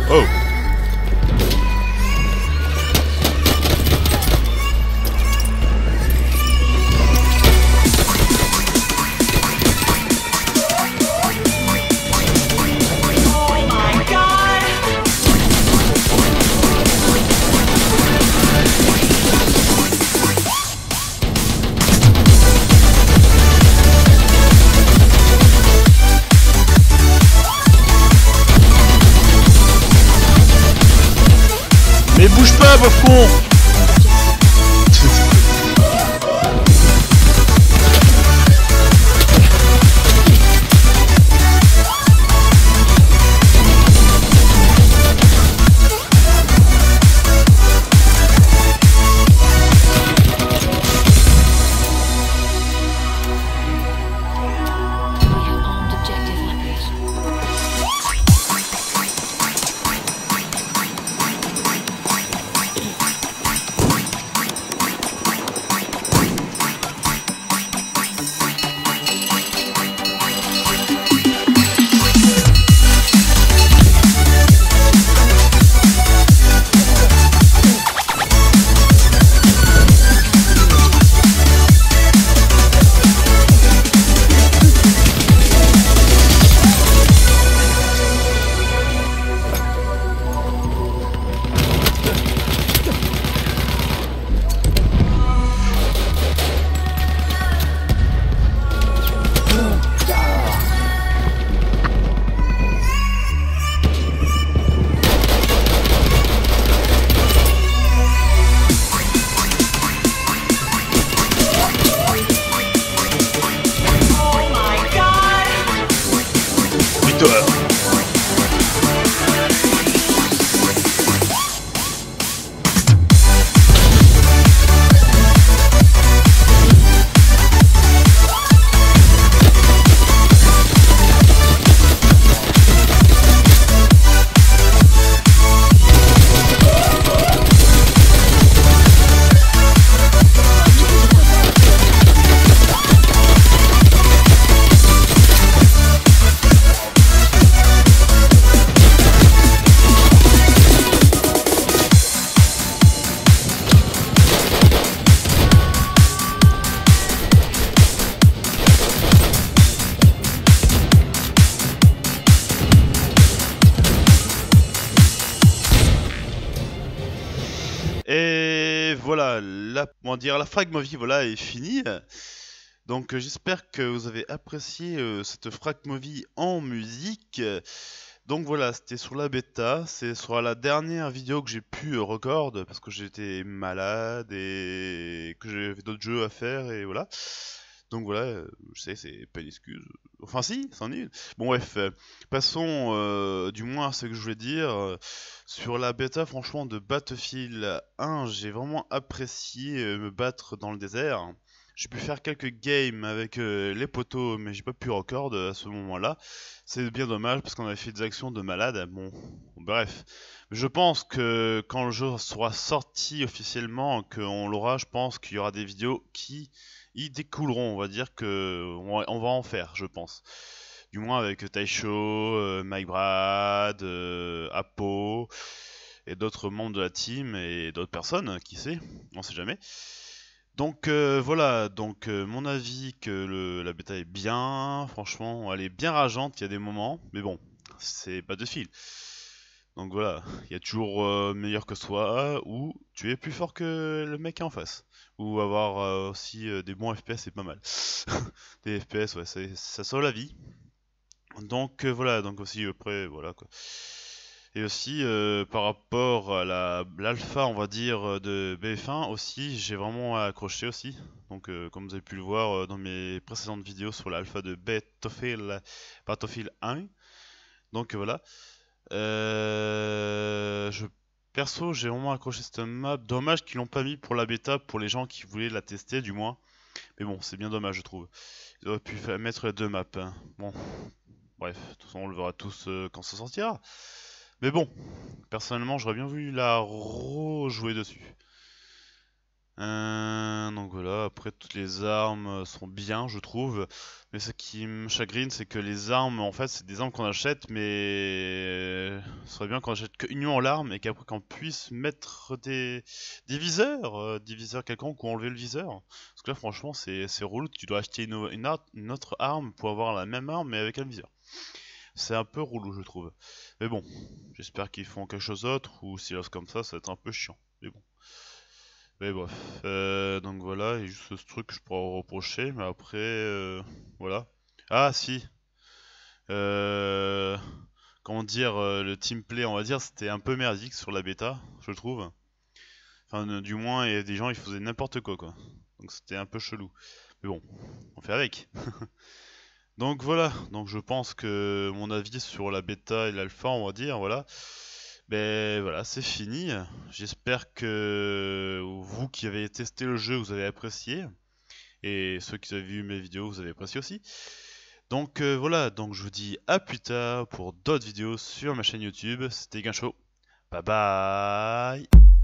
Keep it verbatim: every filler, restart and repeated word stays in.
Oh. Mais bouge pas, pauvre con. Et voilà, la, comment dire, la Fragmovie voilà, est finie. Donc euh, j'espère que vous avez apprécié euh, cette Fragmovie en musique. Donc voilà, c'était sur la bêta, c'est sur la dernière vidéo que j'ai pu euh, record parce que j'étais malade et que j'avais d'autres jeux à faire et voilà. Donc voilà, euh, je sais, c'est pas une excuse. Enfin si, c'en est une. Bon bref, euh, passons euh, du moins à ce que je voulais dire. Euh, sur la bêta, franchement, de Battlefield un, j'ai vraiment apprécié euh, me battre dans le désert. J'ai pu faire quelques games avec euh, les poteaux, mais j'ai pas pu record à ce moment-là. C'est bien dommage parce qu'on avait fait des actions de malade. Bon, bref. Je pense que quand le jeu sera sorti officiellement, qu'on l'aura, je pense qu'il y aura des vidéos qui y découleront. On va dire que on va en faire, je pense. Du moins avec Taisho, euh, Mike Brad, euh, Apo et d'autres membres de la team et d'autres personnes, qui sait, on sait jamais. Donc euh, voilà, donc euh, mon avis que le, la bêta est bien, franchement, elle est bien rageante, il y a des moments, mais bon, c'est Battlefield. Donc voilà, il y a toujours euh, meilleur que soi, ou tu es plus fort que le mec en face. Ou avoir euh, aussi euh, des bons F P S, c'est pas mal. Des F P S, ouais, ça sauve la vie. Donc euh, voilà, donc aussi après, voilà quoi. Et aussi euh, par rapport à la l'alpha, on va dire, de B F un aussi, j'ai vraiment accroché aussi. Donc euh, comme vous avez pu le voir euh, dans mes précédentes vidéos sur l'alpha de Battlefield, Battlefield un. Donc euh, voilà. Euh, je perso, j'ai vraiment accroché cette map. Dommage qu'ils l'ont pas mis pour la bêta, pour les gens qui voulaient la tester du moins. Mais bon, c'est bien dommage, je trouve. Ils auraient pu mettre les deux maps, hein. Bon, bref, de toute façon, on le verra tous euh, quand ça sortira. Mais bon, personnellement, j'aurais bien voulu la rejouer dessus. Euh, donc voilà, après toutes les armes sont bien je trouve, mais ce qui me chagrine c'est que les armes en fait c'est des armes qu'on achète, mais ce serait bien qu'on achète qu'une en l'arme et qu'après qu'on puisse mettre des, des viseurs, euh, des viseurs quelconques ou enlever le viseur. Parce que là franchement c'est c'est relou, tu dois acheter une, une, ar- une autre arme pour avoir la même arme mais avec un viseur. C'est un peu relou je trouve. Mais bon, j'espère qu'ils font quelque chose d'autre ou si c'est comme ça ça va être un peu chiant. Mais bon. Mais bref, euh, donc voilà, il y a juste ce truc que je pourrais reprocher, mais après, euh, voilà. Ah si, euh, comment dire, euh, le teamplay, on va dire, c'était un peu merdique sur la bêta, je trouve. Enfin, euh, du moins, il y a des gens, ils faisaient n'importe quoi, quoi. Donc c'était un peu chelou. Mais bon, on fait avec. Donc voilà, donc je pense que mon avis sur la bêta et l'alpha, on va dire, voilà. Ben voilà, c'est fini. J'espère que vous qui avez testé le jeu, vous avez apprécié. Et ceux qui avez vu mes vidéos, vous avez apprécié aussi. Donc euh, voilà, donc je vous dis à plus tard pour d'autres vidéos sur ma chaîne YouTube. C'était Guincho. Bye bye.